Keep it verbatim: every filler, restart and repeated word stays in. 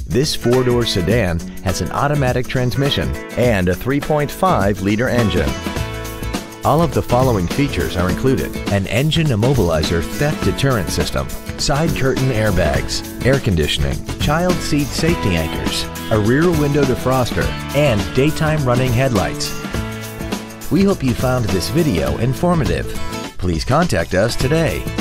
This four-door sedan has an automatic transmission and a three point five liter engine. All of the following features are included: an engine immobilizer theft deterrent system, side curtain airbags, air conditioning, child seat safety anchors, a rear window defroster, and daytime running headlights. We hope you found this video informative. Please contact us today.